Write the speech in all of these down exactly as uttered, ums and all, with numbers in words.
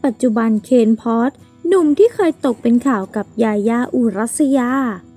ปัจจุบันเคนพอตหนุ่มที่เคยตกเป็นข่าวกับยาย่าอุรัสยา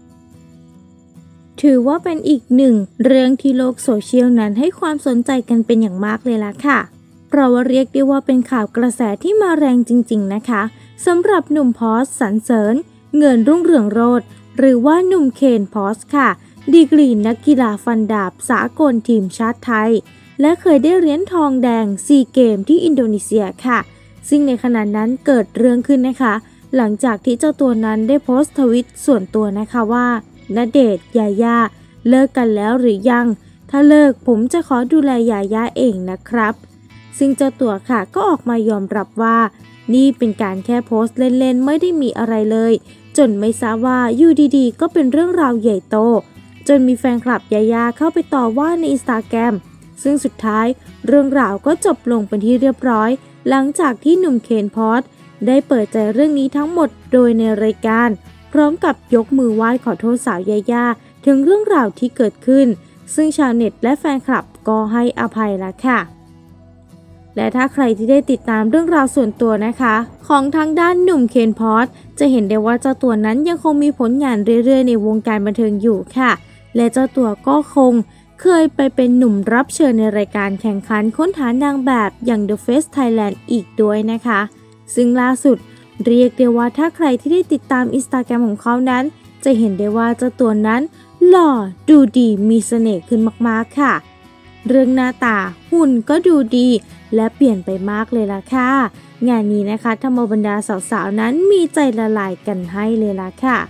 ถือว่าเป็นอีกหนึ่งเรื่องที่โลกโซเชียลนั้นให้ความสนใจกันเป็นอย่างมากเลยล่ะค่ะเพราะว่าเรียกได้ว่าเป็นข่าวกระแสที่มาแรงจริงๆนะคะสำหรับหนุ่มพอสสรรเสริญเงินรุ่งเรืองโรจน์หรือว่าหนุ่มเคนพอสค่ะดีกรีนักกีฬาฟันดาบสากลทีมชาติไทยและเคยได้เหรียญทองแดงซีเกมที่อินโดนีเซียค่ะซึ่งในขณะนั้นเกิดเรื่องขึ้นนะคะหลังจากที่เจ้าตัวนั้นได้โพสต์ทวิตส่วนตัวนะคะว่าณเดชน์ยาย่าเลิกกันแล้วหรือยังถ้าเลิกผมจะขอดูแลยาย่าเองนะครับซึ่งเจ้าตัวค่ะก็ออกมายอมรับว่านี่เป็นการแค่โพสต์เล่นๆไม่ได้มีอะไรเลยจนไม่ทราบว่าอยู่ดีๆก็เป็นเรื่องราวใหญ่โตจนมีแฟนคลับยาย่าเข้าไปต่อว่าใน อินสตาแกรม ซึ่งสุดท้ายเรื่องราวก็จบลงเป็นที่เรียบร้อยหลังจากที่หนุ่มเคนพอสได้เปิดใจเรื่องนี้ทั้งหมดโดยในรายการพร้อมกับยกมือไหว้ขอโทษสาวยาย่าถึงเรื่องราวที่เกิดขึ้นซึ่งชาวเน็ตและแฟนคลับก็ให้อภัยแล้วค่ะและถ้าใครที่ได้ติดตามเรื่องราวส่วนตัวนะคะของทางด้านหนุ่มเคนพอสจะเห็นได้ว่าเจ้าตัวนั้นยังคงมีผลงานเรื่อยๆในวงการบันเทิงอยู่ค่ะและเจ้าตัวก็คงเคยไปเป็นหนุ่มรับเชิญในรายการแข่งขันค้นหานางแบบอย่าง The Face Thailand อีกด้วยนะคะซึ่งล่าสุดเรียกได้ว่าถ้าใครที่ได้ติดตาม อินสตาแกรม ของเขานั้นจะเห็นได้ว่าเจ้าตัวนั้นหล่อดูดีมีเสน่ห์ขึ้นมากๆค่ะเรื่องหน้าตาหุ่นก็ดูดีและเปลี่ยนไปมากเลยล่ะค่ะงานนี้นะคะทำเอาบรรดาสาวๆนั้นมีใจละลายกันให้เลยล่ะค่ะ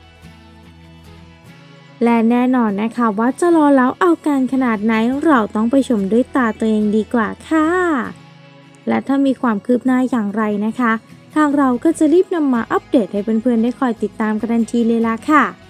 และแน่นอนนะคะว่าจะรอแล้วเอาการขนาดไหนเราต้องไปชมด้วยตาตัวเองดีกว่าค่ะและถ้ามีความคืบหน้าอย่างไรนะคะทางเราก็จะรีบนำมาอัปเดตให้เพื่อนๆได้คอยติดตามกันทันทีเลยล่ะค่ะ